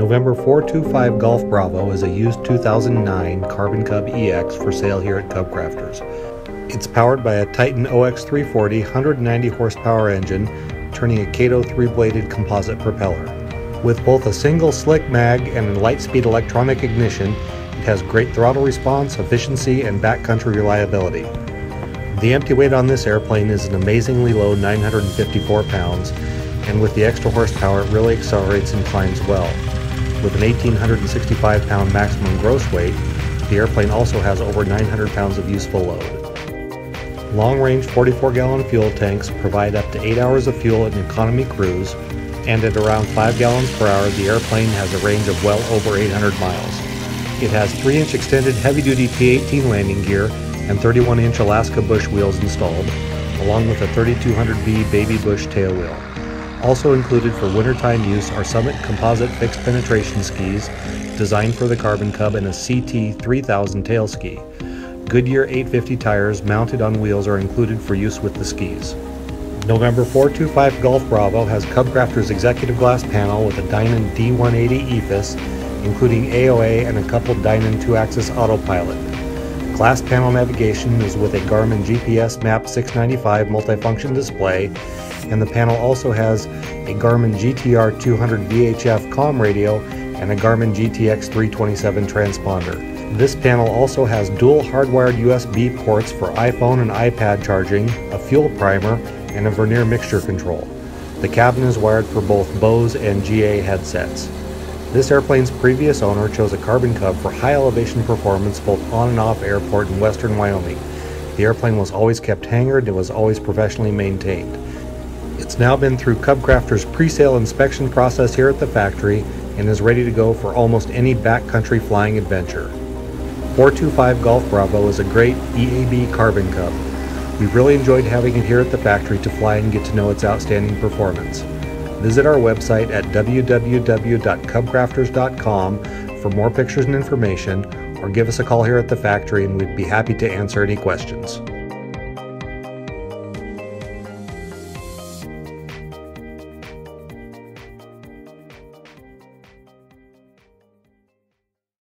November 425 Golf Bravo is a used 2009 Carbon Cub EX for sale here at Cub Crafters. It's powered by a Titan OX340 190 horsepower engine, turning a Kato 3-bladed composite propeller. With both a single slick mag and a Lightspeed electronic ignition, it has great throttle response, efficiency, and backcountry reliability. The empty weight on this airplane is an amazingly low 954 pounds, and with the extra horsepower it really accelerates and climbs well. With an 1,865 pound maximum gross weight, the airplane also has over 900 pounds of useful load. Long-range 44-gallon fuel tanks provide up to 8 hours of fuel in economy cruise, and at around 5 gallons per hour the airplane has a range of well over 800 miles. It has 3-inch extended heavy-duty T18 landing gear and 31-inch Alaska Bush wheels installed, along with a 3200B Baby Bush tail wheel. Also included for wintertime use are Summit composite fixed penetration skis designed for the Carbon Cub and a CT 3000 tail ski. Goodyear 850 tires mounted on wheels are included for use with the skis. November 425 Golf Bravo has Cub Crafters executive glass panel with a Dynon D180 EFIS, including AOA and a coupled Dynon 2-axis autopilot. Glass panel navigation is with a Garmin GPS Map 695 multifunction display, and the panel also has a Garmin GTR 200 VHF comm radio and a Garmin GTX 327 transponder. This panel also has dual hardwired USB ports for iPhone and iPad charging, a fuel primer, and a vernier mixture control. The cabin is wired for both Bose and GA headsets. This airplane's previous owner chose a Carbon Cub for high elevation performance both on and off airport in western Wyoming. The airplane was always kept hangared and was always professionally maintained. It's now been through Cub Crafters pre-sale inspection process here at the factory and is ready to go for almost any backcountry flying adventure. 425 Golf Bravo is a great EAB Carbon Cub. We really enjoyed having it here at the factory to fly and get to know its outstanding performance. Visit our website at www.cubcrafters.com for more pictures and information, or give us a call here at the factory and we'd be happy to answer any questions.